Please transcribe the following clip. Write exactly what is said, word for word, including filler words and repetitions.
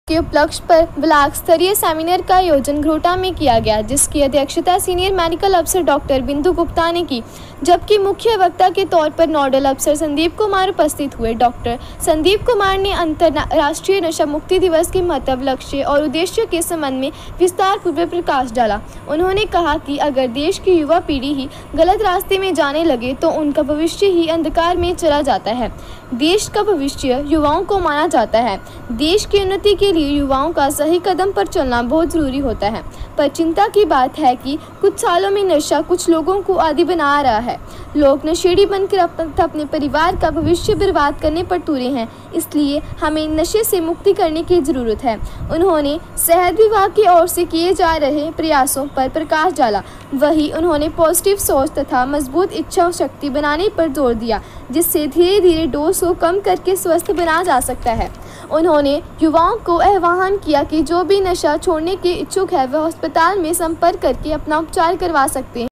के उपलक्ष्य पर ब्लॉक स्तरीय सेमिनार का आयोजन घरोटा में किया गया, जिसकी अध्यक्षता सीनियर मेडिकल अफसर डॉक्टर बिंदु गुप्ता ने की, जबकि मुख्य वक्ता के तौर पर नोडल अफसर संदीप कुमार उपस्थित हुए। डॉक्टर संदीप कुमार ने अंतर्राष्ट्रीय नशा मुक्ति दिवस के महत्व, लक्ष्य और उद्देश्य के संबंध में विस्तार पूर्वक प्रकाश डाला। उन्होंने कहा कि अगर देश की युवा पीढ़ी ही गलत रास्ते में जाने लगे तो उनका भविष्य ही अंधकार में चला जाता है। देश का भविष्य युवाओं को माना जाता है। देश की उन्नति के लिए युवाओं का सही कदम पर चलना बहुत जरूरी होता है, पर चिंता की बात है कि कुछ सालों में नशा कुछ लोगों को आदी बना रहा है। लोग नशेड़ी बनकर अपने परिवार का भविष्य बर्बाद करने पर तुले हैं, इसलिए हमें नशे से मुक्ति करने की जरूरत है। उन्होंने सेहत विभाग की ओर से किए जा रहे प्रयासों पर प्रकाश डाला। वहीं उन्होंने पॉजिटिव सोच तथा मजबूत इच्छा शक्ति बनाने पर जोर दिया, जिससे धीरे धीरे डोज को कम करके स्वस्थ बना जा सकता है। उन्होंने युवाओं को आह्वान किया कि जो भी नशा छोड़ने के इच्छुक है वह अस्पताल में संपर्क करके अपना उपचार करवा सकते हैं।